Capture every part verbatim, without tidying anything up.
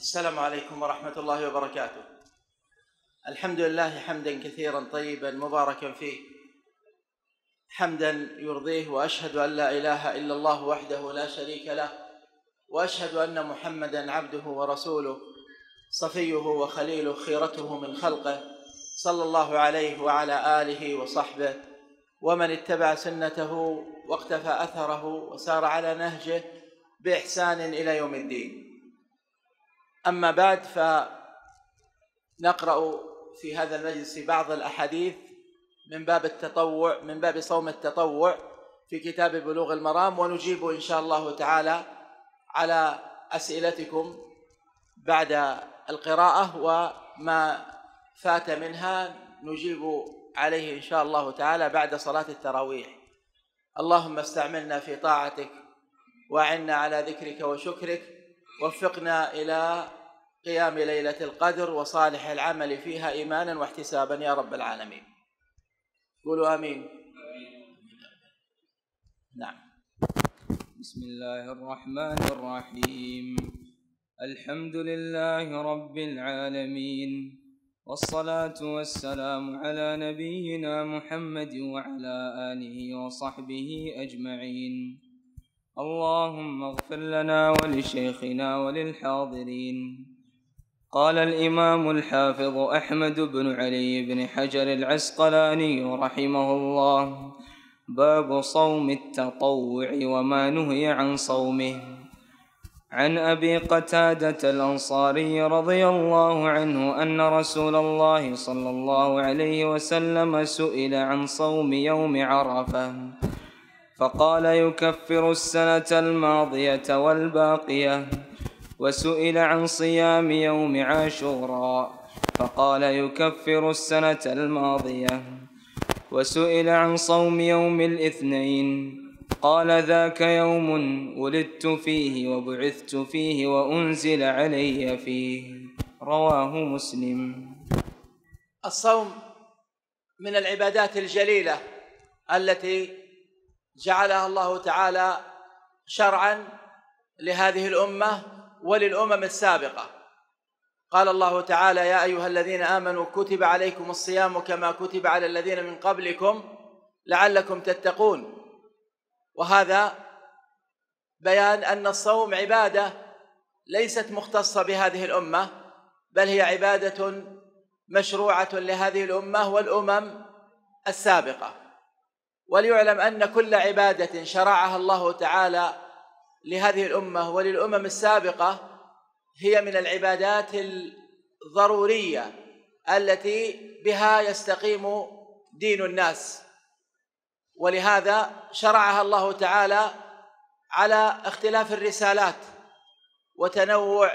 السلام عليكم ورحمة الله وبركاته. الحمد لله حمدا كثيرا طيبا مباركا فيه، حمدا يرضيه، وأشهد أن لا إله إلا الله وحده لا شريك له، وأشهد أن محمدا عبده ورسوله صفيه وخليله خيرته من خلقه، صلى الله عليه وعلى آله وصحبه ومن اتبع سنته واقتفى أثره وسار على نهجه بإحسان إلى يوم الدين. أما بعد، فنقرأ في هذا المجلس بعض الأحاديث من باب التطوع، من باب صوم التطوع في كتاب بلوغ المرام، ونجيب إن شاء الله تعالى على أسئلتكم بعد القراءة، وما فات منها نجيب عليه إن شاء الله تعالى بعد صلاة التراويح. اللهم استعملنا في طاعتك، وأعنا على ذكرك وشكرك، وفقنا إلى قيام ليلة القدر وصالح العمل فيها إيمانا واحتسابا يا رب العالمين. قولوا آمين. نعم. بسم الله الرحمن الرحيم. الحمد لله رب العالمين، والصلاة والسلام على نبينا محمد وعلى آله وصحبه أجمعين. اللهم اغفر لنا ولشيخنا وللحاضرين. قال الإمام الحافظ أحمد بن علي بن حجر العسقلاني رحمه الله: باب صوم التطوع وما نهي عن صومه. عن أبي قتادة الأنصاري رضي الله عنه أن رسول الله صلى الله عليه وسلم سئل عن صوم يوم عرفة فقال: يكفر السنة الماضية والباقية. وسئل عن صيام يوم عاشوراء فقال: يكفر السنة الماضية. وسئل عن صوم يوم الاثنين قال: ذاك يوم ولدت فيه وبعثت فيه وأنزل علي فيه. رواه مسلم. الصوم من العبادات الجليلة التي جعلها الله تعالى شرعا لهذه الأمة وللأمم السابقة. قال الله تعالى: يا أيها الذين آمنوا كتب عليكم الصيام كما كتب على الذين من قبلكم لعلكم تتقون. وهذا بيان أن الصوم عبادة ليست مختصة بهذه الأمة، بل هي عبادة مشروعة لهذه الأمة والأمم السابقة. وليعلم أن كل عبادة شرعها الله تعالى لهذه الأمة وللأمم السابقة هي من العبادات الضرورية التي بها يستقيم دين الناس، ولهذا شرعها الله تعالى على اختلاف الرسالات وتنوع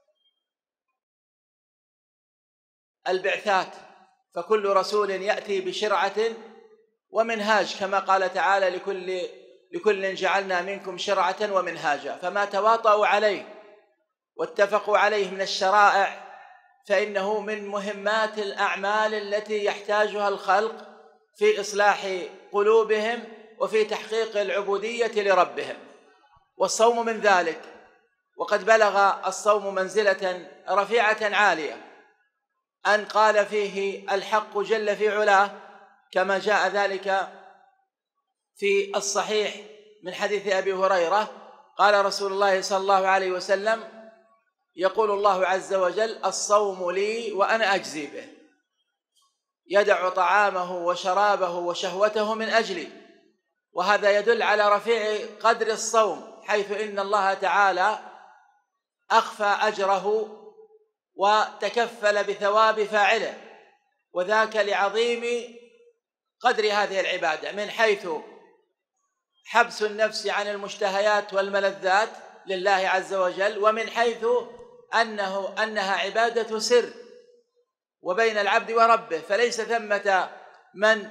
البعثات، فكل رسول يأتي بشرعة ومنهاج، كما قال تعالى: لكل لكل جعلنا منكم شرعة ومنهاجا. فما تواطؤوا عليه واتفقوا عليه من الشرائع فإنه من مهمات الأعمال التي يحتاجها الخلق في إصلاح قلوبهم وفي تحقيق العبودية لربهم، والصوم من ذلك. وقد بلغ الصوم منزلة رفيعة عالية أن قال فيه الحق جل في علاه، كما جاء ذلك في الصحيح من حديث أبي هريرة: قال رسول الله صلى الله عليه وسلم: يقول الله عز وجل: الصوم لي وأنا أجزي به، يدع طعامه وشرابه وشهوته من أجلي. وهذا يدل على رفيع قدر الصوم، حيث إن الله تعالى أخفى أجره وتكفل بثواب فاعله، وذاك لعظيم قدر هذه العبادة، من حيث حبس النفس عن المشتهيات والملذات لله عز وجل، ومن حيث أنه أنها عبادة سر وبين العبد وربه، فليس ثمة من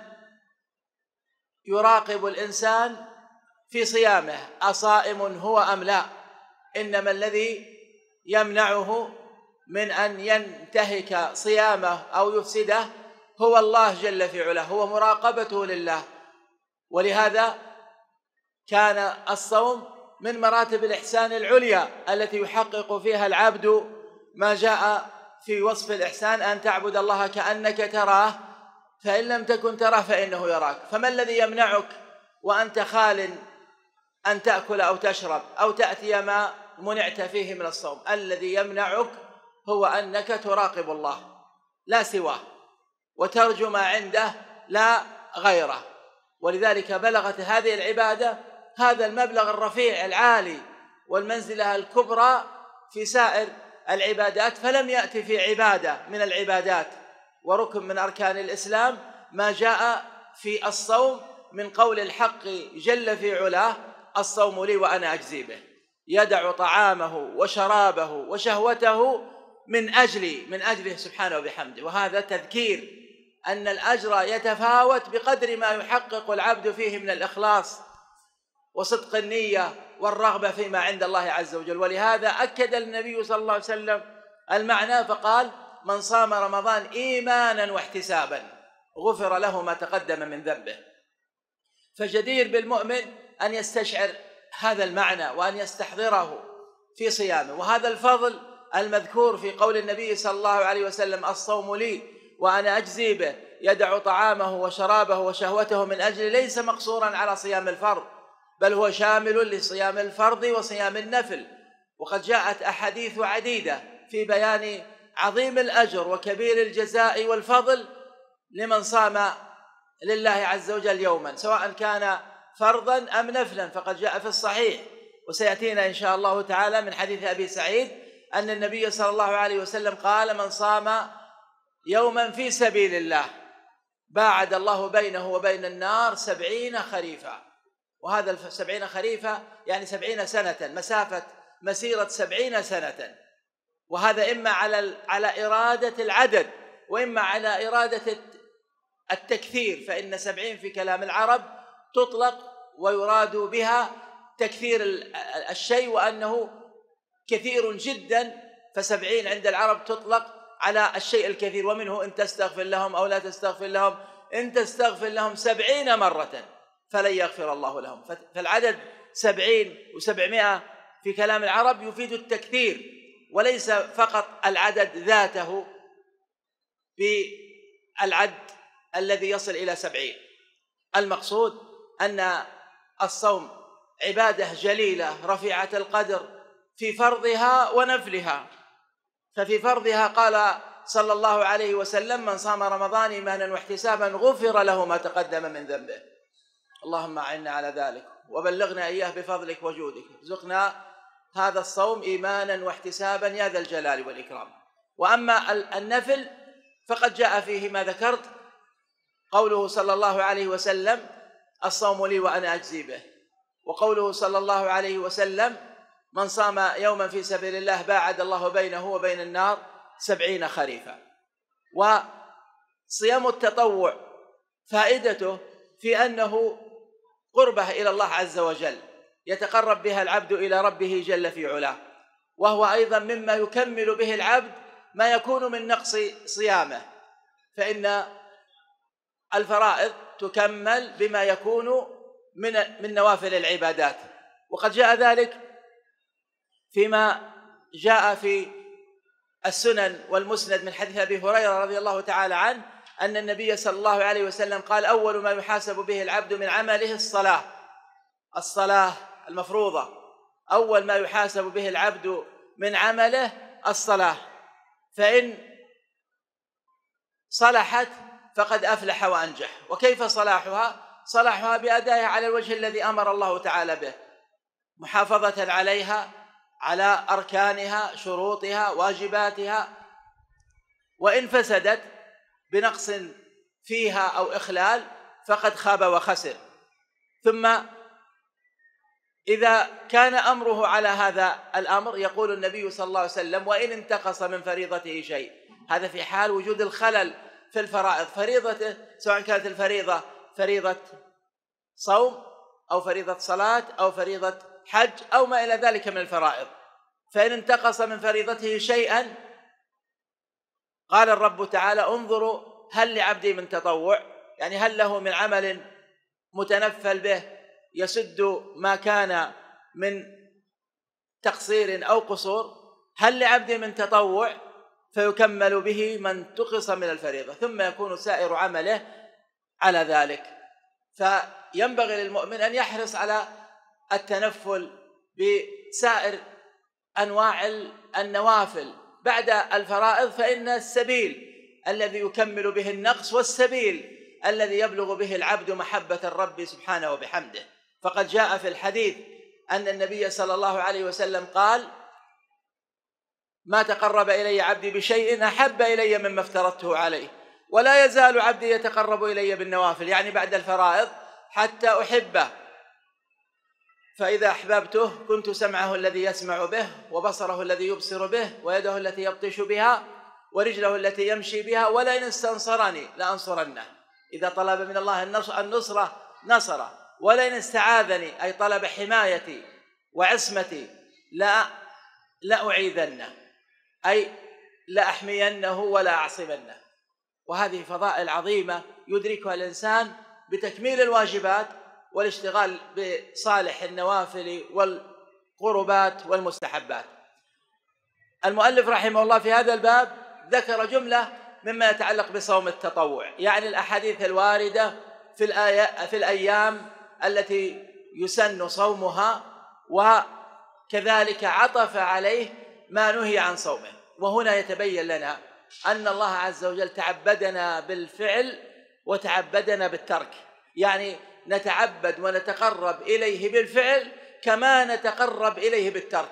يراقب الإنسان في صيامه أصائم هو أم لا، إنما الذي يمنعه من أن ينتهك صيامه أو يفسده هو الله جل في علاه، هو مراقبته لله. ولهذا كان الصوم من مراتب الإحسان العليا التي يحقق فيها العبد ما جاء في وصف الإحسان أن تعبد الله كأنك تراه فإن لم تكن تراه فإنه يراك. فما الذي يمنعك وأنت خال أن تأكل أو تشرب أو تأتي ما منعت فيه من الصوم؟ الذي يمنعك هو أنك تراقب الله لا سواه وترجو ما عنده لا غيره. ولذلك بلغت هذه العبادة هذا المبلغ الرفيع العالي والمنزلة الكبرى في سائر العبادات، فلم يأتي في عبادة من العبادات وركن من أركان الإسلام ما جاء في الصوم من قول الحق جل في علاه: الصوم لي وأنا أجزي به. يدع طعامه وشرابه وشهوته من أجلي من أجله سبحانه وبحمده. وهذا تذكير أن الأجر يتفاوت بقدر ما يحقق العبد فيه من الإخلاص وصدق النية والرغبة فيما عند الله عز وجل. ولهذا أكد النبي صلى الله عليه وسلم المعنى فقال: من صام رمضان إيمانا واحتسابا غفر له ما تقدم من ذنبه. فجدير بالمؤمن أن يستشعر هذا المعنى وأن يستحضره في صيامه. وهذا الفضل المذكور في قول النبي صلى الله عليه وسلم: الصوم لي وأنا أجزي به، يدع طعامه وشرابه وشهوته من أجل، ليس مقصورا على صيام الفرض، بل هو شامل لصيام الفرض وصيام النفل. وقد جاءت أحاديث عديدة في بيان عظيم الأجر وكبير الجزاء والفضل لمن صام لله عز وجل يوما، سواء كان فرضا أم نفلا. فقد جاء في الصحيح وسيأتينا إن شاء الله تعالى من حديث أبي سعيد أن النبي صلى الله عليه وسلم قال: من صام يوما في سبيل الله باعد الله بينه وبين النار سبعين خريفا. وهذا السبعين خريفا يعني سبعين سنة، مسافة مسيرة سبعين سنة. وهذا إما على على إرادة العدد وإما على إرادة التكثير، فإن سبعين في كلام العرب تطلق ويراد بها تكثير الشيء وأنه كثير جدا، فسبعين عند العرب تطلق على الشيء الكثير. ومنه إن تستغفر لهم أو لا تستغفر لهم، إن تستغفر لهم سبعين مرة فلن يغفر الله لهم. فالعدد سبعين وسبعمائة في كلام العرب يفيد التكثير وليس فقط العدد ذاته بالعد الذي يصل إلى سبعين. المقصود أن الصوم عبادة جليلة رفيعة القدر في فرضها ونفلها. ففي فرضها قال صلى الله عليه وسلم: من صام رمضان إيمانا واحتسابا غفر له ما تقدم من ذنبه. اللهم أعنا على ذلك وبلغنا إياه بفضلك وجودك. ارزقنا هذا الصوم إيمانا واحتسابا يا ذا الجلال والإكرام. وأما النفل فقد جاء فيه ما ذكرت، قوله صلى الله عليه وسلم: الصوم لي وأنا أجزي به، وقوله صلى الله عليه وسلم: من صام يوما في سبيل الله باعد الله بينه وبين النار سبعين خريفا. وصيام التطوع فائدته في أنه قربه إلى الله عز وجل، يتقرب بها العبد إلى ربه جل في علاه، وهو أيضا مما يكمل به العبد ما يكون من نقص صيامه، فإن الفرائض تكمل بما يكون من من نوافل العبادات. وقد جاء ذلك فيما جاء في السنن والمسند من حديث أبي هريرة رضي الله تعالى عنه أن النبي صلى الله عليه وسلم قال: أول ما يحاسب به العبد من عمله الصلاة. الصلاة المفروضة أول ما يحاسب به العبد من عمله الصلاة، فإن صلحت فقد أفلح وأنجح. وكيف صلاحها؟ صلاحها بأدائها على الوجه الذي أمر الله تعالى به، محافظة عليها، على أركانها، شروطها، واجباتها. وإن فسدت بنقص فيها أو إخلال فقد خاب وخسر. ثم إذا كان أمره على هذا الأمر يقول النبي صلى الله عليه وسلم: وإن انتقص من فريضته شيء. هذا في حال وجود الخلل في الفرائض، فريضته سواء كانت الفريضة فريضة صوم أو فريضة صلاة أو فريضة حج أو ما إلى ذلك من الفرائض. فإن انتقص من فريضته شيئا قال الرب تعالى: انظروا هل لعبدي من تطوع، يعني هل له من عمل متنفل به يسد ما كان من تقصير أو قصور. هل لعبد من تطوع فيكمل به ما انتقص من الفريضة، ثم يكون سائر عمله على ذلك. فينبغي للمؤمن أن يحرص على التنفل بسائر أنواع النوافل بعد الفرائض، فإن السبيل الذي يكمل به النقص والسبيل الذي يبلغ به العبد محبة الرب سبحانه وبحمده. فقد جاء في الحديث أن النبي صلى الله عليه وسلم قال: ما تقرب إلي عبدي بشيء أحب إلي مما افترضته عليه، ولا يزال عبدي يتقرب إلي بالنوافل، يعني بعد الفرائض، حتى أحبه، فإذا أحببته كنت سمعه الذي يسمع به، وبصره الذي يبصر به، ويده التي يبطش بها، ورجله التي يمشي بها، ولئن استنصرني لأنصرنه. إذا طلب من الله النصرة نصره، ولئن استعاذني أي طلب حمايتي وعصمتي لا لأعيذنه، أي لأحمينه ولا أعصمنه. وهذه فضائل عظيمة يدركها الإنسان بتكميل الواجبات والاشتغال بصالح النوافل والقربات والمستحبات. المؤلف رحمه الله في هذا الباب ذكر جملة مما يتعلق بصوم التطوع، يعني الأحاديث الواردة في الآية في الأيام التي يسن صومها، وكذلك عطف عليه ما نهي عن صومه. وهنا يتبين لنا أن الله عز وجل تعبدنا بالفعل وتعبدنا بالترك، يعني نتعبد ونتقرب إليه بالفعل كما نتقرب إليه بالترك.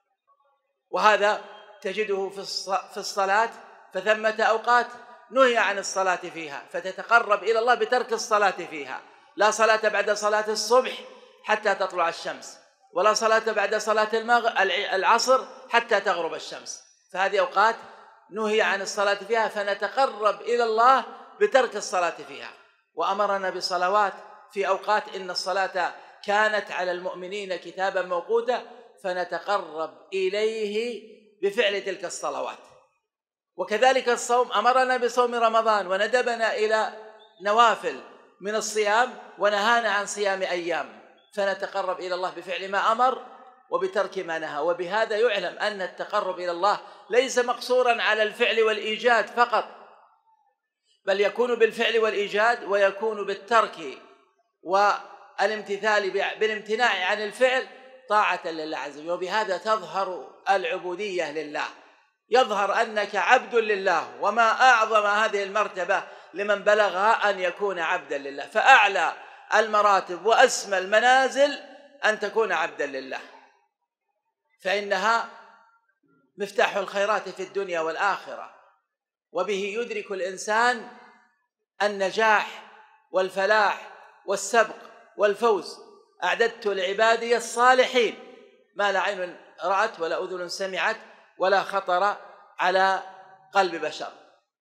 وهذا تجده في الصلاة، فثمة أوقات نهي عن الصلاة فيها فتتقرب إلى الله بترك الصلاة فيها. لا صلاة بعد صلاة الصبح حتى تطلع الشمس، ولا صلاة بعد صلاة العصر حتى تغرب الشمس، فهذه أوقات نهي عن الصلاة فيها، فنتقرب إلى الله بترك الصلاة فيها. وأمرنا بصلوات في أوقات إن الصلاة كانت على المؤمنين كتابا موقوتا، فنتقرب إليه بفعل تلك الصلوات. وكذلك الصوم، أمرنا بصوم رمضان وندبنا إلى نوافل من الصيام ونهانا عن صيام أيام، فنتقرب إلى الله بفعل ما أمر وبترك ما نهى. وبهذا يعلم أن التقرب إلى الله ليس مقصورا على الفعل والإيجاد فقط، بل يكون بالفعل والإيجاد، ويكون بالترك والامتثال بالامتناع عن الفعل طاعة لله عز وجل. وبهذا تظهر العبودية لله، يظهر أنك عبد لله. وما أعظم هذه المرتبة لمن بلغها أن يكون عبدا لله، فأعلى المراتب وأسمى المنازل أن تكون عبدا لله، فإنها مفتاح الخيرات في الدنيا والآخرة، وبه يدرك الإنسان النجاح والفلاح والسبق والفوز. أعددت لعبادي الصالحين ما لا عين رأت ولا أذن سمعت ولا خطر على قلب بشر.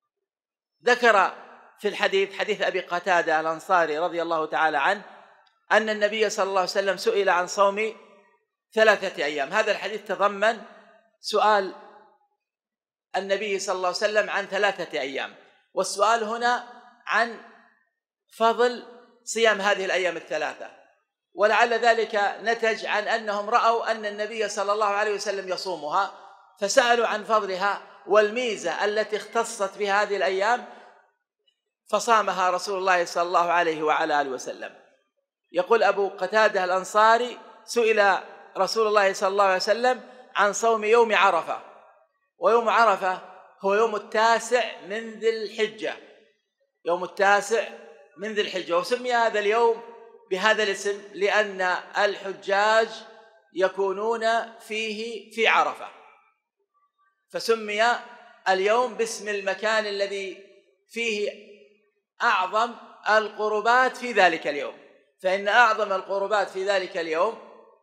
ذكر في الحديث حديث أبي قتادة الأنصاري رضي الله تعالى عنه أن النبي صلى الله عليه وسلم سئل عن صوم ثلاثة أيام. هذا الحديث تضمن سؤال النبي صلى الله عليه وسلم عن ثلاثة أيام، والسؤال هنا عن فضل صيام هذه الأيام الثلاثة، ولعل ذلك نتج عن أنهم رأوا أن النبي صلى الله عليه وسلم يصومها، فسألوا عن فضلها والميزة التي اختصت بها هذه الأيام، فصامها رسول الله صلى الله عليه وعلى آله وسلم. يقول أبو قتادة الأنصاري: سئل رسول الله صلى الله عليه وسلم عن صوم يوم عرفة، ويوم عرفة هو يوم التاسع من ذي الحجة، يوم التاسع من ذي الحجة. وسمي هذا اليوم بهذا الاسم لأن الحجاج يكونون فيه في عرفة، فسمي اليوم باسم المكان الذي فيه أعظم القربات في ذلك اليوم. فإن أعظم القربات في ذلك اليوم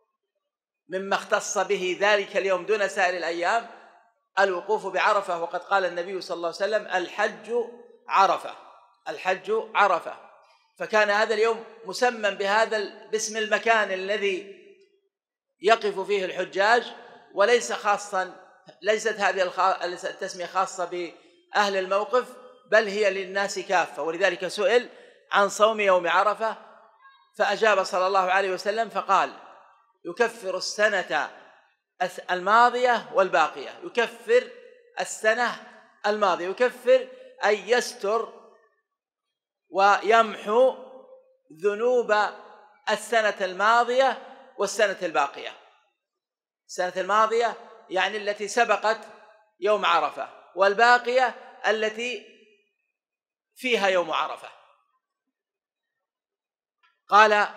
مما اختص به ذلك اليوم دون سائر الأيام الوقوف بعرفة. وقد قال النبي صلى الله عليه وسلم: الحج عرفة، الحج عرفة. فكان هذا اليوم مسمى بهذا باسم المكان الذي يقف فيه الحجاج، وليس خاصا ليست هذه التسمية خاصة بأهل الموقف، بل هي للناس كافة. ولذلك سئل عن صوم يوم عرفة فأجاب صلى الله عليه وسلم فقال: يكفر السنة الماضية والباقية، يكفر السنة الماضية، يكفر أي يستر ويمحو ذنوب السنة الماضية والسنة الباقية. السنة الماضية يعني التي سبقت يوم عرفة، والباقية التي فيها يوم عرفة. قال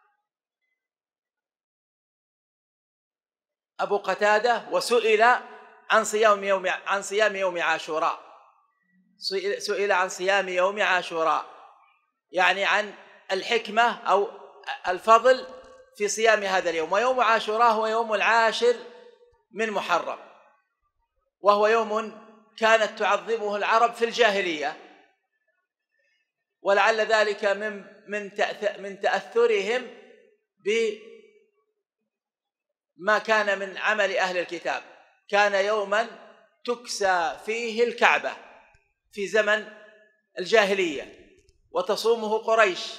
أبو قتادة: وسئل عن صيام يوم عن صيام يوم عاشوراء، سئل عن صيام يوم عاشوراء يعني عن الحكمة أو الفضل في صيام هذا اليوم. ويوم عاشوراء هو يوم العاشر من محرم، وهو يوم كانت تعظمه العرب في الجاهلية، ولعل ذلك من من من تأثرهم بما كان من عمل أهل الكتاب. كان يوما تكسى فيه الكعبة في زمن الجاهلية وتصومه قريش،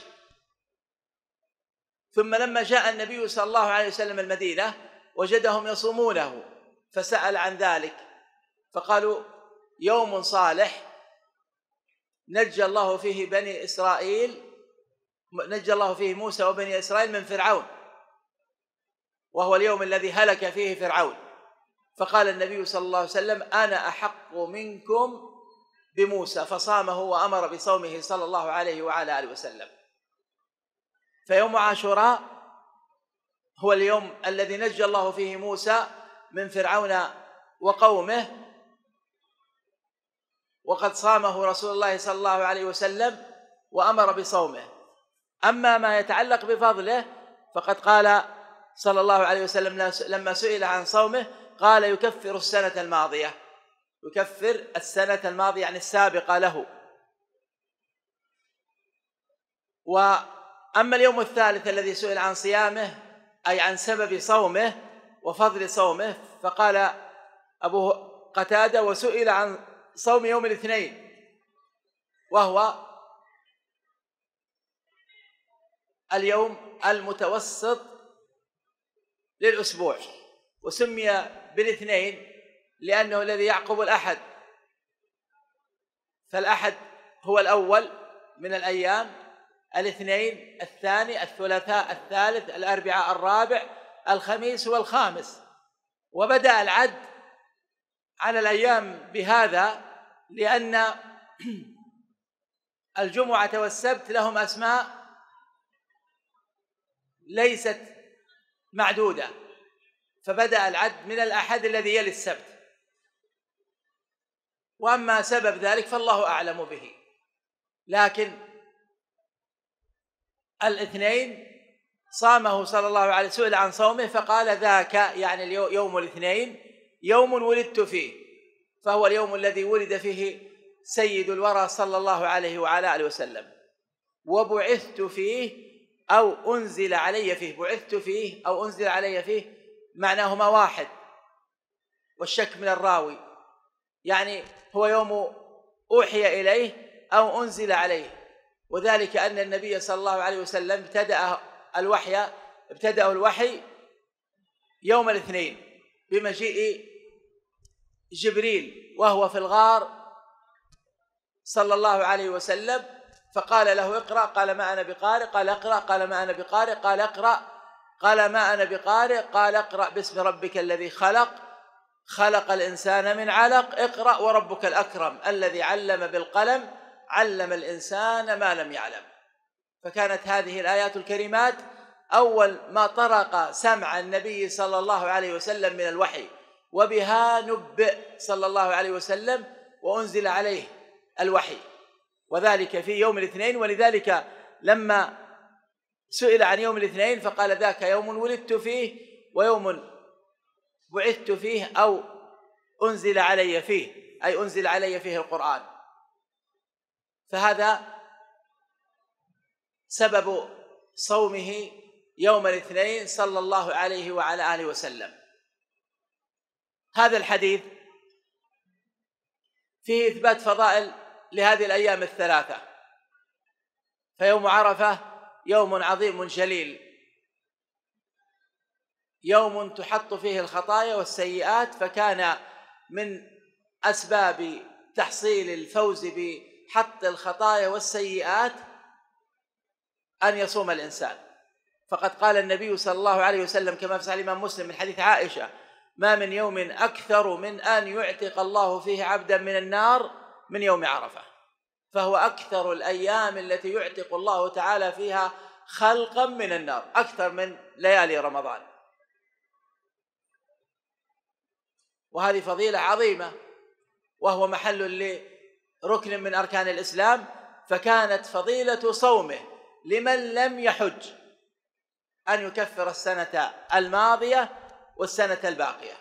ثم لما جاء النبي صلى الله عليه وسلم المدينة وجدهم يصومونه، فسأل عن ذلك فقالوا: يوم صالح نجى الله فيه بني إسرائيل، نجى الله فيه موسى وبني إسرائيل من فرعون، وهو اليوم الذي هلك فيه فرعون. فقال النبي صلى الله عليه وسلم: أنا أحق منكم بموسى، فصامه وأمر بصومه صلى الله عليه وعلى آله وسلم. فيوم عاشوراء هو اليوم الذي نجى الله فيه موسى من فرعون وقومه، وقد صامه رسول الله صلى الله عليه وسلم وأمر بصومه. أما ما يتعلق بفضله فقد قال صلى الله عليه وسلم لما سئل عن صومه قال: يكفر السنة الماضية، يكفر السنة الماضية يعني السابقة له. وأما اليوم الثالث الذي سئل عن صيامه أي عن سبب صومه وفضل صومه، فقال أبو قتادة: وسئل عن صوم يوم الاثنين، وهو اليوم المتوسط للأسبوع، وسمي بالاثنين لأنه الذي يعقب الأحد، فالأحد هو الأول من الأيام، الاثنين الثاني، الثلاثاء الثالث، الأربعاء الرابع، الخميس والخامس. وبدأ العد على الأيام بهذا لأن الجمعة والسبت لهم أسماء ليست معدودة، فبدأ العد من الأحد الذي يلي السبت، وأما سبب ذلك فالله أعلم به. لكن الاثنين صامه صلى الله عليه وسلم، سئل عن صومه فقال: ذاك يعني يوم الاثنين يوم ولدت فيه، فهو اليوم الذي ولد فيه سيد الورى صلى الله عليه وعلى آله وسلم، وبعثت فيه أو أنزل علي فيه. بعثت فيه أو أنزل علي فيه معناهما واحد، والشك من الراوي، يعني هو يوم أوحي إليه أو أنزل عليه، وذلك أن النبي صلى الله عليه وسلم ابتدأ الوحي ابتدأ الوحي يوم الاثنين بمجيء جبريل وهو في الغار صلى الله عليه وسلم، فقال له: اقرأ، قال: ما أنا بقارئ، قال: اقرأ، قال: ما أنا بقارئ، قال: اقرأ، قال: ما أنا بقارئ، قال: اقرأ باسم ربك الذي خلق، خلق الإنسان من علق، اقرأ وربك الأكرم الذي علم بالقلم، علم الإنسان ما لم يعلم. فكانت هذه الآيات الكريمات أول ما طرق سمع النبي صلى الله عليه وسلم من الوحي، وبها نبئ صلى الله عليه وسلم وأنزل عليه الوحي، وذلك في يوم الاثنين. ولذلك لما سئل عن يوم الاثنين فقال: ذاك يوم ولدت فيه ويوم بعثت فيه أو أنزل علي فيه، أي أنزل علي فيه القرآن. فهذا سبب صومه يوم الاثنين صلى الله عليه وعلى آله وسلم. هذا الحديث فيه إثبات فضائل لهذه الأيام الثلاثة، فيوم عرفة يوم عظيم جليل، يوم تحط فيه الخطايا والسيئات، فكان من أسباب تحصيل الفوز بحط الخطايا والسيئات أن يصوم الإنسان. فقد قال النبي صلى الله عليه وسلم كما في صحيح الإمام مسلم من حديث عائشة: ما من يوم أكثر من أن يعتق الله فيه عبدا من النار من يوم عرفة، فهو أكثر الأيام التي يعتق الله تعالى فيها خلقا من النار، أكثر من ليالي رمضان. وهذه فضيلة عظيمة، وهو محل لركن من أركان الإسلام. فكانت فضيلة صومه لمن لم يحج أن يكفر السنة الماضية والسنة الباقية.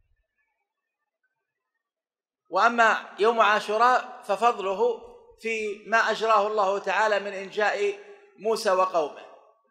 وأما يوم عاشوراء ففضله في ما أجراه الله تعالى من إنجاء موسى وقومه،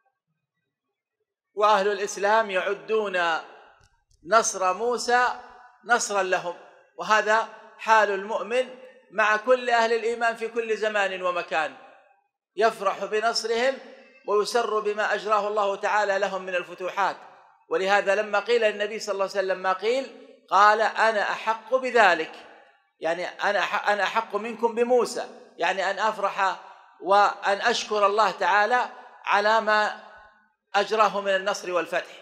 وأهل الإسلام يعدون نصر موسى نصرا لهم، وهذا حال المؤمن مع كل أهل الإيمان في كل زمان ومكان، يفرح بنصرهم ويسر بما أجراه الله تعالى لهم من الفتوحات. ولهذا لما قيل للنبي صلى الله عليه وسلم ما قيل، قال: أنا أحق بذلك، يعني أنا أنا أحق منكم بموسى، يعني أن أفرح وأن أشكر الله تعالى على ما أجراه من النصر والفتح.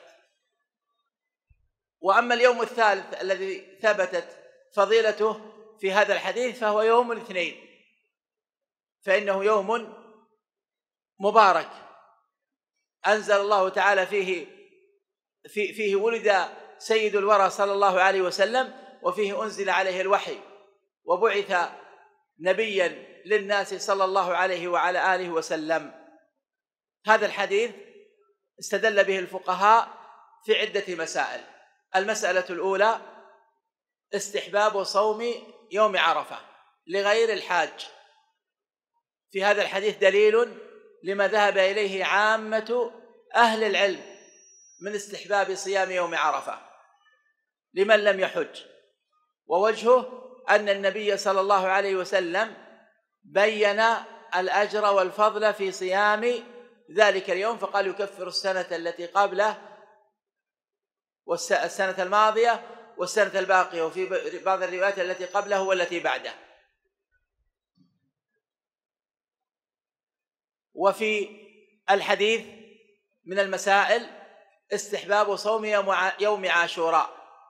وأما اليوم الثالث الذي ثبتت فضيلته في هذا الحديث فهو يوم الاثنين، فإنه يوم مبارك أنزل الله تعالى فيه في فيه ولد سيد الورى صلى الله عليه وسلم، وفيه أنزل عليه الوحي، وبعث نبيا للناس صلى الله عليه وعلى آله وسلم. هذا الحديث استدل به الفقهاء في عدة مسائل. المسألة الأولى: استحباب صوم يوم عرفة لغير الحاج. في هذا الحديث دليل لما ذهب إليه عامة أهل العلم من استحباب صيام يوم عرفة لمن لم يحج، ووجهه أن النبي صلى الله عليه وسلم بين الأجر والفضل في صيام ذلك اليوم، فقال: يكفر السنة التي قبله والسنة الماضية والسنة الباقية، وفي بعض الروايات التي قبله والتي بعده. وفي الحديث من المسائل استحباب صوم يوم عاشوراء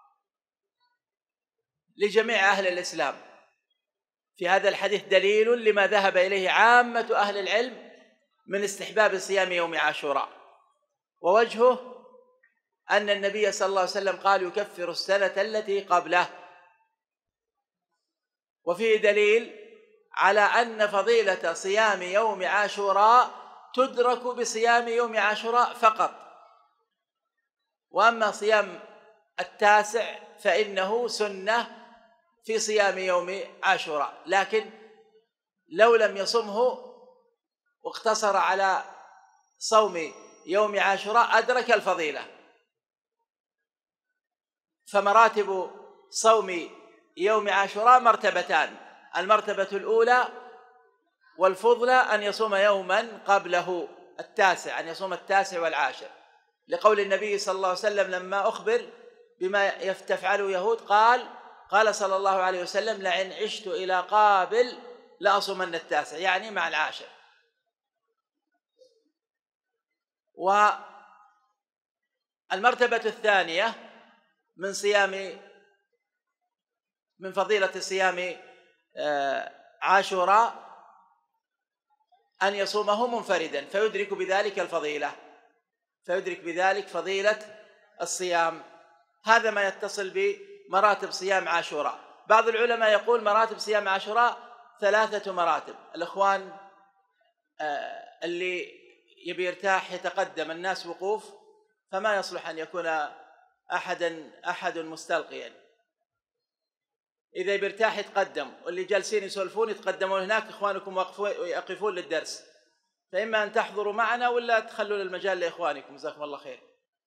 لجميع أهل الإسلام. في هذا الحديث دليل لما ذهب إليه عامة أهل العلم من استحباب صيام يوم عاشوراء، ووجهه أن النبي صلى الله عليه وسلم قال: يكفر السنة التي قبله. وفيه دليل على أن فضيلة صيام يوم عاشوراء تدرك بصيام يوم عاشوراء فقط، وأما صيام التاسع فإنه سنة في صيام يوم عاشوراء، لكن لو لم يصمه واقتصر على صوم يوم عاشوراء أدرك الفضيلة. فمراتب صوم يوم عاشوراء مرتبتان: المرتبة الأولى والفضلى أن يصوم يوما قبله التاسع، أن يصوم التاسع والعاشر، لقول النبي صلى الله عليه وسلم لما أخبر بما يفعله يهود قال قال صلى الله عليه وسلم: لئن عشت إلى قابل لأصومن التاسع، يعني مع العاشر. والمرتبة الثانية من صيام من فضيلة صيام عاشوراء أن يصومه منفردا فيدرك بذلك الفضيلة، فيدرك بذلك فضيلة الصيام. هذا ما يتصل بمراتب صيام عاشوراء. بعض العلماء يقول مراتب صيام عاشوراء ثلاثة مراتب. الإخوان اللي يبي يرتاح يتقدم، الناس وقوف، فما يصلح أن يكون أحد أحد مستلقيا. إذا بيرتاح يتقدم، واللي جالسين يسولفون يتقدمون هناك، إخوانكم يقفون للدرس، فإما أن تحضروا معنا ولا تخلوا المجال لإخوانكم. جزاكم الله خير.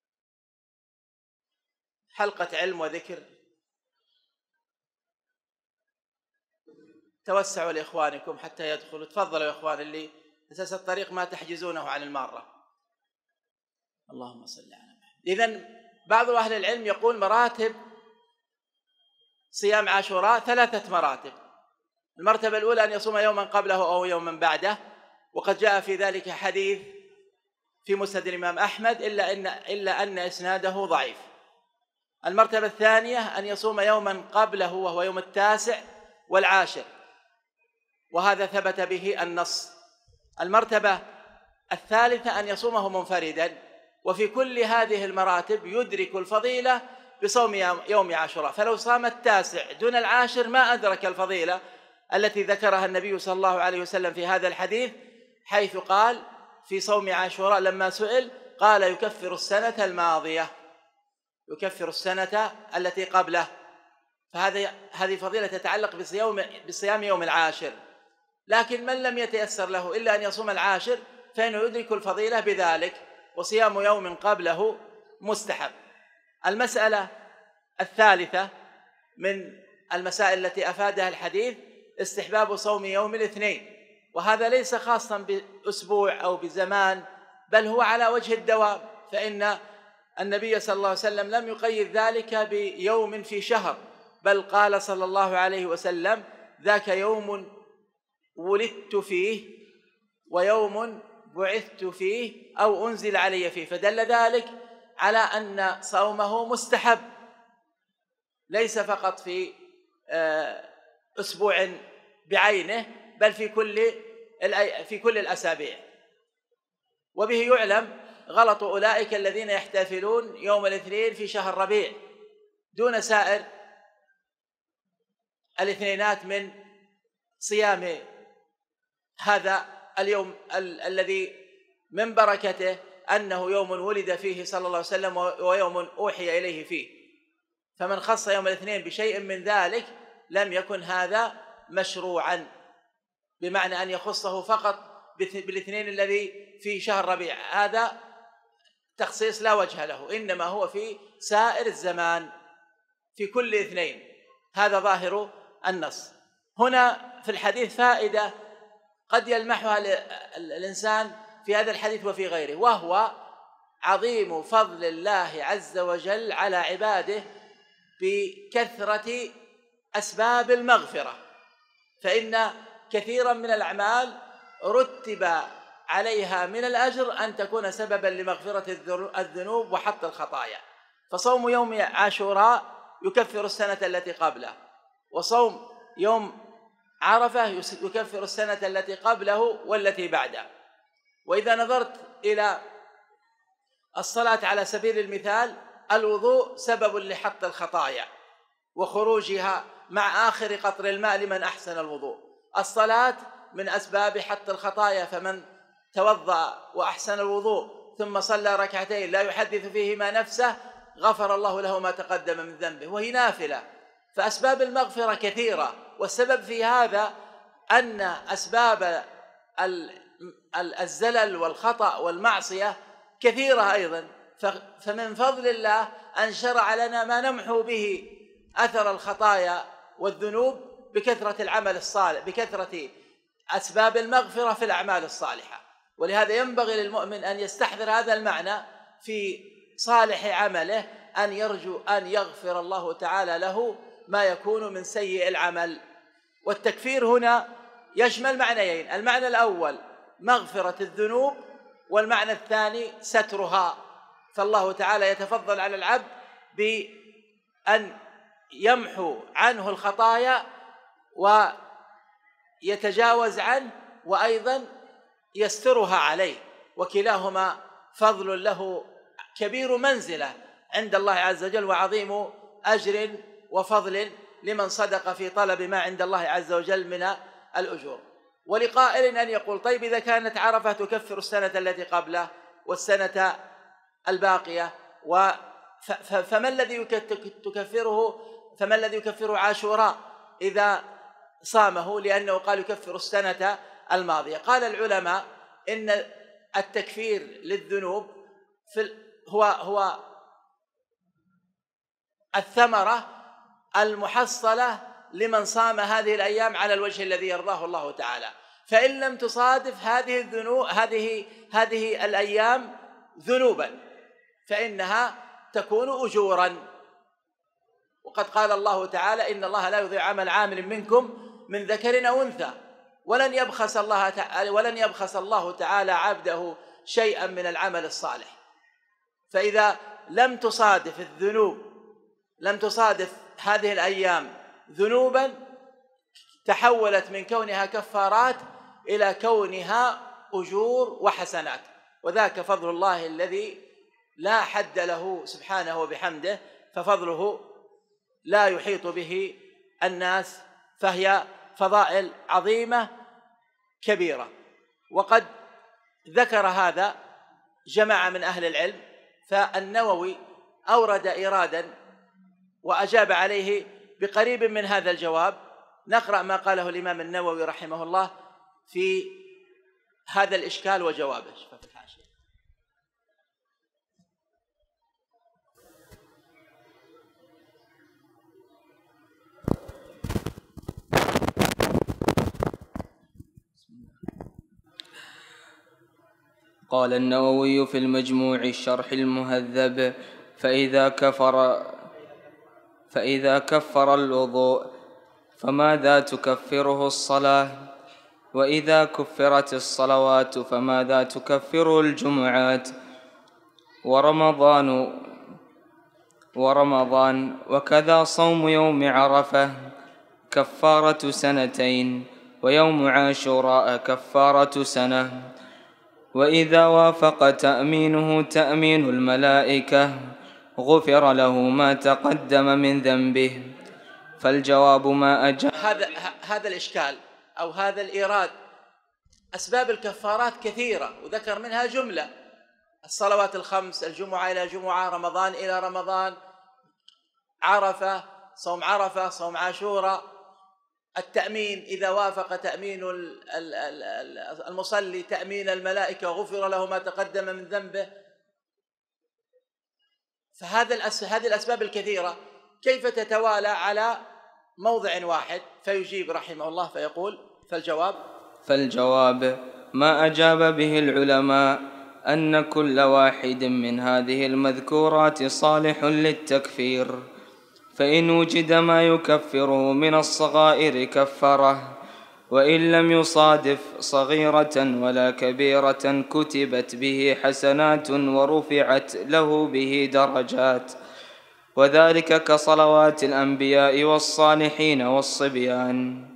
حلقة علم وذكر، توسعوا لإخوانكم حتى يدخلوا. تفضلوا يا إخوان، اللي أساس الطريق ما تحجزونه عن المارة. اللهم صل على محمد. إذن بعض أهل العلم يقول مراتب صيام عاشوراء ثلاثة مراتب. المرتبة الأولى أن يصوم يوما قبله أو يوما بعده، وقد جاء في ذلك حديث في مسند الإمام أحمد إلا أن إلا أن إسناده ضعيف. المرتبة الثانية أن يصوم يوما قبله وهو يوم التاسع والعاشر، وهذا ثبت به النص. المرتبة الثالثة أن يصومه منفردا، وفي كل هذه المراتب يدرك الفضيلة بصوم يوم عاشوراء، فلو صام التاسع دون العاشر ما أدرك الفضيلة التي ذكرها النبي صلى الله عليه وسلم في هذا الحديث، حيث قال في صوم عاشوراء لما سئل قال يكفر السنة الماضية، يكفر السنة التي قبله. فهذه هذه فضيلة تتعلق بصيام بصيام يوم العاشر. لكن من لم يتيسر له إلا أن يصوم العاشر فإنه يدرك الفضيلة بذلك، وصيام يوم قبله مستحب. المسألة الثالثة من المسائل التي أفادها الحديث استحباب صوم يوم الاثنين، وهذا ليس خاصا بأسبوع أو بزمان، بل هو على وجه الدوام، فإن النبي صلى الله عليه وسلم لم يقيد ذلك بيوم في شهر، بل قال صلى الله عليه وسلم ذاك يوم ولدت فيه ويوم بعثت فيه أو أنزل علي فيه، فدل ذلك على أن صومه مستحب، ليس فقط في أسبوع بعينه، بل في كل في كل الأسابيع. وبه يعلم غلط أولئك الذين يحتفلون يوم الاثنين في شهر ربيع دون سائر الاثنينات من صيام هذا اليوم ال الذي من بركته أنه يوم ولد فيه صلى الله عليه وسلم ويوم أوحي إليه فيه، فمن خص يوم الاثنين بشيء من ذلك لم يكن هذا مشروعا، بمعنى أن يخصه فقط بالاثنين الذي في شهر ربيع، هذا تخصيص لا وجه له، إنما هو في سائر الزمان في كل اثنين. هذا ظاهر النص. هنا في الحديث فائدة قد يلمحها الإنسان في هذا الحديث وفي غيره، وهو عظيم فضل الله عز وجل على عباده بكثرة أسباب المغفرة، فإن كثيرا من الأعمال رتب عليها من الأجر أن تكون سببا لمغفرة الذنوب وحط الخطايا. فصوم يوم عاشوراء يكفر السنة التي قبله، وصوم يوم عرفة يكفر السنة التي قبله والتي بعده. وإذا نظرت إلى الصلاة على سبيل المثال، الوضوء سبب لحط الخطايا وخروجها مع آخر قطر الماء لمن أحسن الوضوء. الصلاة من أسباب حط الخطايا، فمن توضأ وأحسن الوضوء ثم صلى ركعتين لا يحدث فيهما نفسه غفر الله له ما تقدم من ذنبه، وهي نافلة. فأسباب المغفرة كثيرة، والسبب في هذا أن أسباب الزلل والخطأ والمعصية كثيرة أيضا، فمن فضل الله أن شرع لنا ما نمحو به أثر الخطايا والذنوب بكثرة العمل الصالح، بكثرة أسباب المغفرة في الأعمال الصالحة. ولهذا ينبغي للمؤمن أن يستحضر هذا المعنى في صالح عمله، أن يرجو أن يغفر الله تعالى له ما يكون من سيء العمل. والتكفير هنا يشمل معنيين: المعنى الأول مغفرة الذنوب، والمعنى الثاني سترها. فالله تعالى يتفضل على العبد بأن يمحو عنه الخطايا ويتجاوز عنه، وأيضا يسترها عليه، وكلاهما فضل له كبير منزلة عند الله عز وجل وعظيم أجر وفضل لمن صدق في طلب ما عند الله عز وجل من الأجور. ولقائل أن يقول: طيب إذا كانت عرفة تكفر السنة التي قبله والسنة الباقية، فما الذي تكفره فما الذي يكفره عاشوراء إذا صامه؟ لأنه قال يكفر السنة الماضية. قال العلماء إن التكفير للذنوب في هو هو الثمرة المحصلة لمن صام هذه الأيام على الوجه الذي يرضاه الله تعالى. فإن لم تصادف هذه الذنوب هذه هذه الأيام ذنوبا، فإنها تكون أجورا. وقد قال الله تعالى: إن الله لا يضيع عمل عامل منكم من ذكر أو أنثى، ولن يبخس الله تعالى ولن يبخس الله تعالى عبده شيئا من العمل الصالح. فإذا لم تصادف الذنوب لم تصادف هذه الأيام ذنوبا، تحولت من كونها كفارات إلى كونها أجور وحسنات، وذاك فضل الله الذي لا حد له سبحانه وبحمده، ففضله لا يحيط به الناس، فهي فضائل عظيمة كبيرة. وقد ذكر هذا جماعة من أهل العلم، فالنووي أورد إيرادا وأجاب عليه بقريب من هذا الجواب. نقرأ ما قاله الإمام النووي رحمه الله في هذا الإشكال وجوابه. قال النووي في المجموع الشرح المهذب: فإذا كفر فإذا كفر الوضوء فماذا تكفره الصلاة؟ وإذا كفرت الصلوات فماذا تكفره الجمعات؟ ورمضان ورمضان وكذا صوم يوم عرفة كفارة سنتين، ويوم عاشوراء كفارة سنة. وإذا وافق تأمينه تأمين الملائكة غفر له ما تقدم من ذنبه. فالجواب ما أجاب. هذا هذا الإشكال أو هذا الإيراد. أسباب الكفارات كثيرة وذكر منها جملة: الصلوات الخمس، الجمعة إلى جمعة، رمضان إلى رمضان، عرفة، صوم عرفة، صوم عاشوراء، التأمين إذا وافق تأمين المصلي تأمين الملائكة غفر له ما تقدم من ذنبه. فهذا هذه الأسباب الكثيرة كيف تتوالى على موضع واحد؟ فيجيب رحمه الله فيقول: فالجواب فالجواب ما أجاب به العلماء أن كل واحد من هذه المذكورات صالح للتكفير، فإن وجد ما يكفره من الصغائر كفره، وإن لم يصادف صغيرة ولا كبيرة كتبت به حسنات ورفعت له به درجات، وذلك كصلوات الأنبياء والصالحين والصبيان.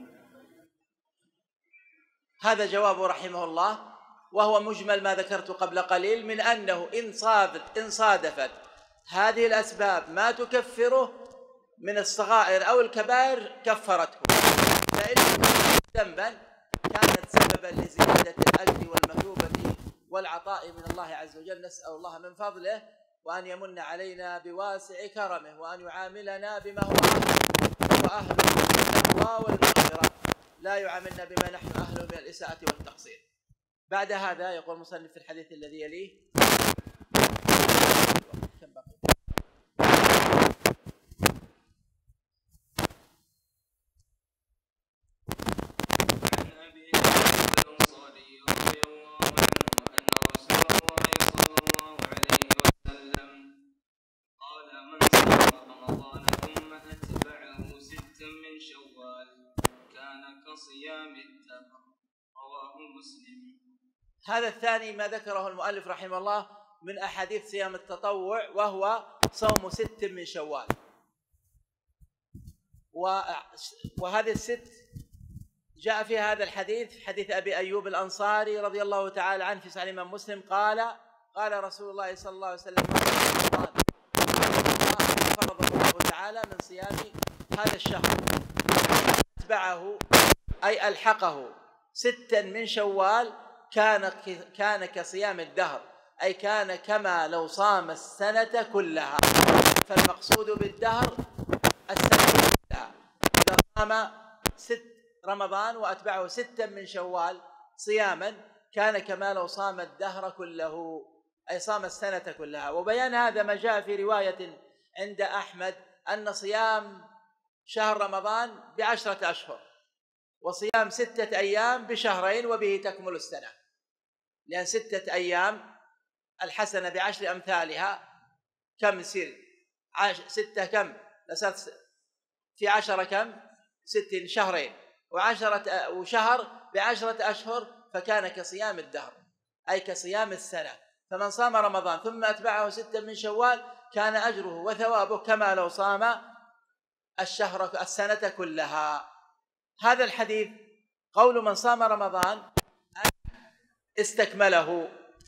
هذا جواب رحمه الله، وهو مجمل ما ذكرت قبل قليل من أنه إن صادفت إن صادفت هذه الأسباب ما تكفره من الصغائر أو الكبائر كفرته، فإن ذنبا كانت سببا لزيادة الأجر والمثوبة والعطاء من الله عز وجل. نسأل الله من فضله وأن يمن علينا بواسع كرمه، وأن يعاملنا بما هو أهل التقوى والمغفرة، لا يعاملنا بما نحن أهل من الإساءة والتقصير. بعد هذا يقول المصنف في الحديث الذي يليه: صيام الدهر. رواه مسلم. هذا الثاني ما ذكره المؤلف رحمه الله من أحاديث صيام التطوع، وهو صوم ست من شوال. وهذه الست جاء في هذا الحديث حديث أبي أيوب الأنصاري رضي الله تعالى عنه في صحيح الإمام مسلم قال: قال رسول الله صلى الله عليه وسلم: فرض الله تعالى من صيام هذا الشهر، أتبعه أي ألحقه ستا من شوال، كان كان كصيام الدهر، أي كان كما لو صام السنة كلها. فالمقصود بالدهر السنة كلها. إذا صام ست رمضان وأتبعه ستا من شوال صياما كان كما لو صام الدهر كله، أي صام السنة كلها. وبيان هذا ما جاء في رواية عند أحمد أن صيام شهر رمضان بعشرة أشهر، وصيام ستة أيام بشهرين، وبه تكمل السنة، لأن ستة أيام الحسنة بعشر أمثالها كم يصير؟ عاش ستة كم؟ لصارت في عشرة كم؟ ست شهرين، وعشرة وشهر بعشرة أشهر، فكان كصيام الدهر أي كصيام السنة. فمن صام رمضان ثم أتبعه ستة من شوال كان أجره وثوابه كما لو صام الشهر السنة كلها. هذا الحديث قول من صام رمضان استكمله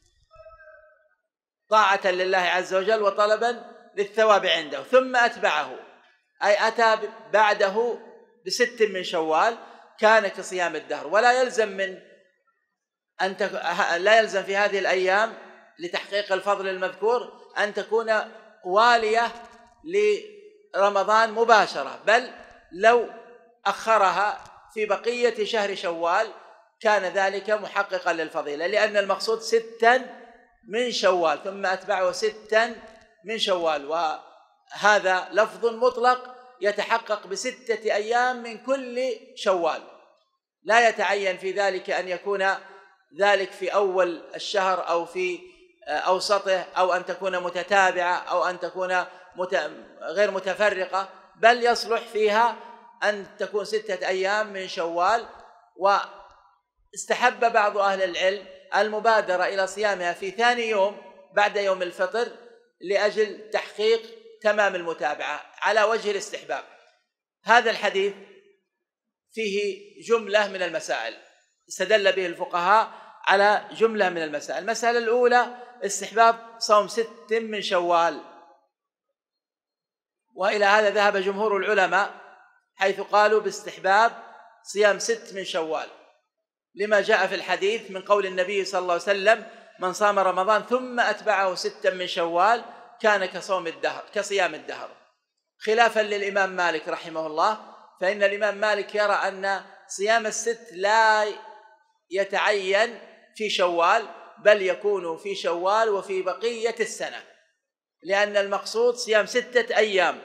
طاعة لله عز وجل وطلبا للثواب عنده، ثم أتبعه أي أتى بعده بست من شوال كان كصيام الدهر. ولا يلزم من أن تك... لا يلزم في هذه الأيام لتحقيق الفضل المذكور أن تكون والية لرمضان مباشرة، بل لو أخرها في بقية شهر شوال كان ذلك محققا للفضيلة، لأن المقصود ستا من شوال ثم أتبعه ستا من شوال، وهذا لفظ مطلق يتحقق بستة أيام من كل شوال، لا يتعين في ذلك أن يكون ذلك في أول الشهر أو في أوسطه أو أن تكون متتابعة أو أن تكون مت... غير متفرقة، بل يصلح فيها أن تكون ستة أيام من شوال. واستحب بعض أهل العلم المبادرة إلى صيامها في ثاني يوم بعد يوم الفطر لأجل تحقيق تمام المتابعة على وجه الاستحباب. هذا الحديث فيه جملة من المسائل استدل به الفقهاء على جملة من المسائل. المسألة الأولى استحباب صوم ست من شوال، وإلى هذا ذهب جمهور العلماء حيث قالوا باستحباب صيام ست من شوال لما جاء في الحديث من قول النبي صلى الله عليه وسلم من صام رمضان ثم أتبعه ستا من شوال كان كصوم الدهر كصيام الدهر، خلافا للإمام مالك رحمه الله، فإن الإمام مالك يرى أن صيام الست لا يتعين في شوال بل يكون في شوال وفي بقية السنة، لأن المقصود صيام ستة أيام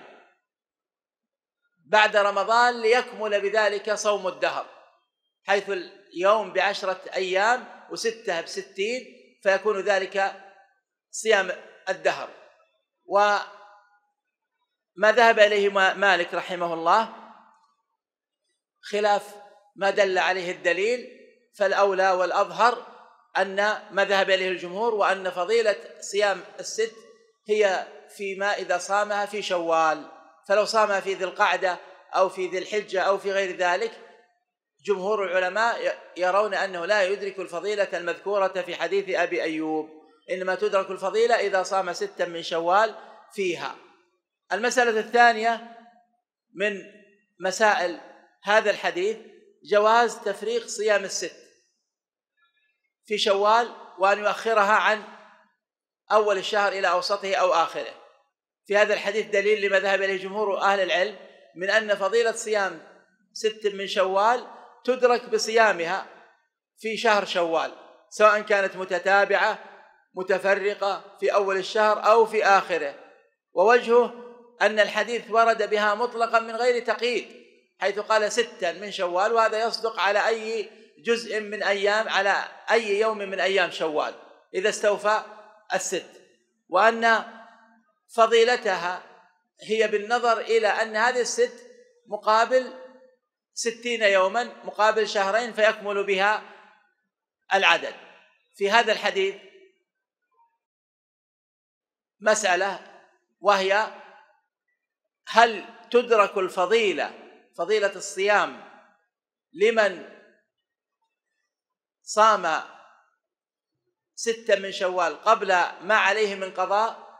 بعد رمضان ليكمل بذلك صوم الدهر، حيث اليوم بعشرة أيام وستة بستين فيكون ذلك صيام الدهر. وما ذهب إليه مالك رحمه الله خلاف ما دل عليه الدليل، فالأولى والأظهر أن ما ذهب إليه الجمهور وأن فضيلة صيام الست هي فيما إذا صامها في شوال، فلو صامها في ذي القعدة أو في ذي الحجة أو في غير ذلك جمهور العلماء يرون أنه لا يدرك الفضيلة المذكورة في حديث أبي أيوب، إنما تدرك الفضيلة إذا صام ستا من شوال فيها. المسألة الثانية من مسائل هذا الحديث جواز تفريق صيام الست في شوال وأن يؤخرها عن أول الشهر إلى أوسطه أو آخره. في هذا الحديث دليل لما ذهب إليه جمهور أهل العلم من أن فضيلة صيام ست من شوال تدرك بصيامها في شهر شوال، سواء كانت متتابعة متفرقة في أول الشهر أو في آخره. ووجهه أن الحديث ورد بها مطلقا من غير تقييد، حيث قال ستا من شوال، وهذا يصدق على أي جزء من أيام على أي يوم من أيام شوال إذا استوفى الست، وأن فضيلتها هي بالنظر إلى أن هذه الست مقابل ستين يوما مقابل شهرين فيكمل بها العدد. في هذا الحديث مسألة، وهي هل تدرك الفضيلة فضيلة الصيام لمن صام ستة من شوال قبل ما عليه من قضاء؟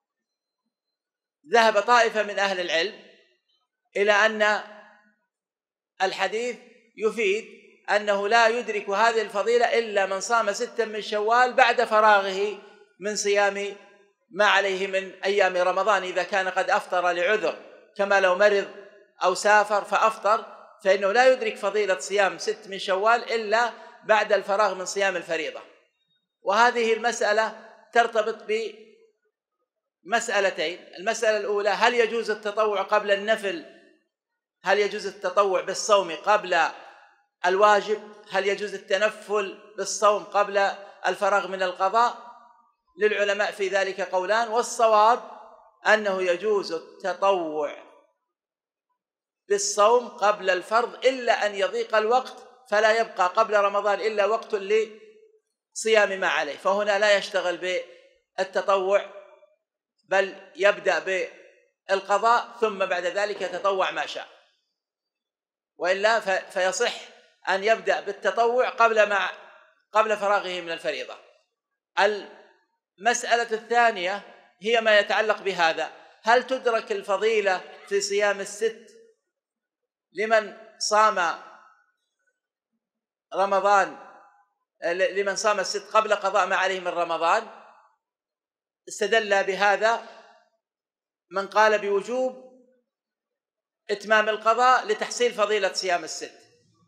ذهب طائفة من أهل العلم إلى أن الحديث يفيد أنه لا يدرك هذه الفضيلة إلا من صام ستا من شوال بعد فراغه من صيام ما عليه من أيام رمضان، إذا كان قد أفطر لعذر كما لو مرض أو سافر فأفطر، فإنه لا يدرك فضيلة صيام ست من شوال إلا بعد الفراغ من صيام الفريضة. وهذه المسألة ترتبط بمسألتين: المسألة الأولى هل يجوز التطوع قبل النفل؟ هل يجوز التطوع بالصوم قبل الواجب؟ هل يجوز التنفل بالصوم قبل الفراغ من القضاء؟ للعلماء في ذلك قولان، والصواب أنه يجوز التطوع بالصوم قبل الفرض إلا أن يضيق الوقت، فلا يبقى قبل رمضان إلا وقت لصيام ما عليه، فهنا لا يشتغل بالتطوع بل يبدأ بالقضاء ثم بعد ذلك يتطوع ما شاء، وإلا فيصح أن يبدأ بالتطوع قبل ما قبل فراغه من الفريضة. المسألة الثانية هي ما يتعلق بهذا: هل تدرك الفضيلة في صيام الست لمن صام رمضان لمن صام الست قبل قضاء ما عليه من رمضان؟ استدل بهذا من قال بوجوب إتمام القضاء لتحصيل فضيلة صيام الست،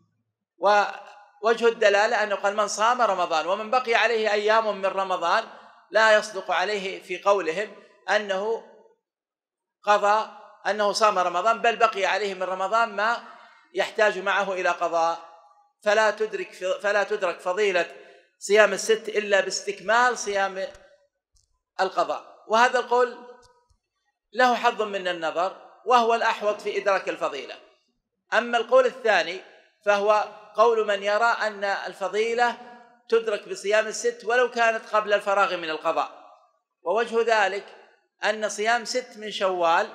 ووجه الدلالة أنه قال من صام رمضان، ومن بقي عليه أيام من رمضان لا يصدق عليه في قولهم أنه قضى أنه صام رمضان، بل بقي عليه من رمضان ما يحتاج معه إلى قضاء، فلا تدرك فلا تدرك فضيلة صيام الست إلا باستكمال صيام القضاء. وهذا القول له حظ من النظر وهو الأحوط في إدراك الفضيلة. أما القول الثاني فهو قول من يرى أن الفضيلة تدرك بصيام الست ولو كانت قبل الفراغ من القضاء، ووجه ذلك أن صيام ست من شوال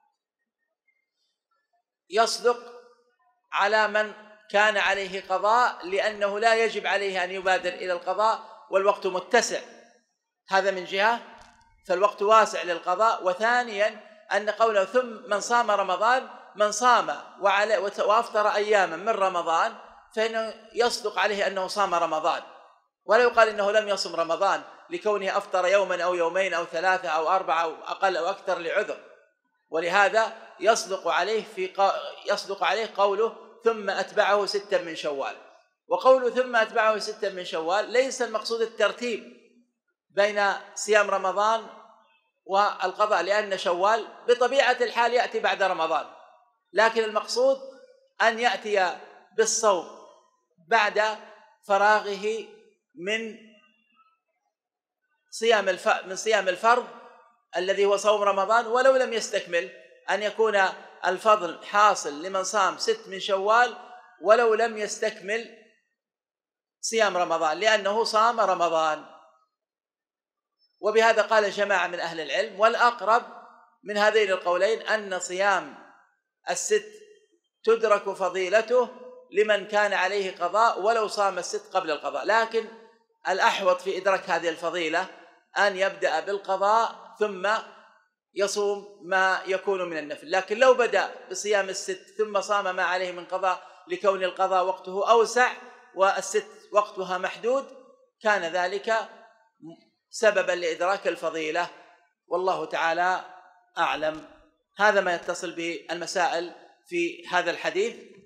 يصدق على من كان عليه قضاء، لأنه لا يجب عليه أن يبادر إلى القضاء والوقت متسع، هذا من جهة، فالوقت واسع للقضاء. وثانيا أن قوله ثم من صام رمضان، من صام وأفطر أياما من رمضان فإنه يصدق عليه أنه صام رمضان، ولا يقال إنه لم يصم رمضان لكونه أفطر يوما أو يومين أو ثلاثة أو أربعة أو أقل أو أكثر لعذر. ولهذا يصدق عليه في ق... يصدق عليه قوله ثم أتبعه ستا من شوال. وقوله ثم أتبعه ستا من شوال ليس المقصود الترتيب بين صيام رمضان والقضاء، لأن شوال بطبيعة الحال يأتي بعد رمضان، لكن المقصود أن يأتي بالصوم بعد فراغه من صيام الف... من صيام الفرض الذي هو صوم رمضان، ولو لم يستكمل، أن يكون الفضل حاصل لمن صام ست من شوال ولو لم يستكمل صيام رمضان، لأنه صام رمضان. وبهذا قال جماعة من أهل العلم، والأقرب من هذين القولين أن صيام الست تدرك فضيلته لمن كان عليه قضاء ولو صام الست قبل القضاء، لكن الأحوط في إدراك هذه الفضيلة أن يبدأ بالقضاء ثم يصوم ما يكون من النفل. لكن لو بدأ بصيام الست ثم صام ما عليه من قضاء لكون القضاء وقته أوسع والست وقتها محدود، كان ذلك سببا لإدراك الفضيلة، والله تعالى أعلم. هذا ما يتصل بالمسائل في هذا الحديث.